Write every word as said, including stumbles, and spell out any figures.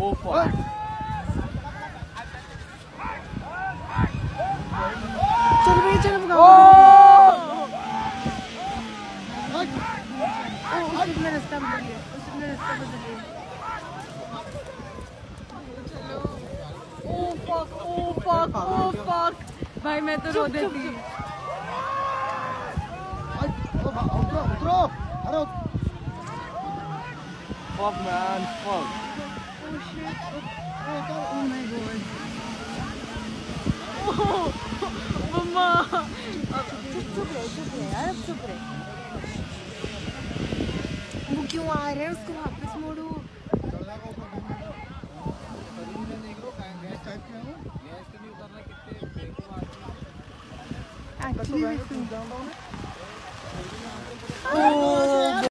Oh fuck. चल भाई चल भगा। Oh! उसने रास्ता बदल लिया, उसने रास्ता बदल लिया। चलो। Oh fuck, oh fuck, oh fuck। भाई मैं तो रो देती। उतरो उतरो अरे Fuck man, fuck. Oh shit, oh my god। Oh, मम्मा। अब चुप चुप रहे, चुप रहे यार, अब चुप रहे। वो क्यों आ रहे हैं, उसको वापस मोड़ो। Actually,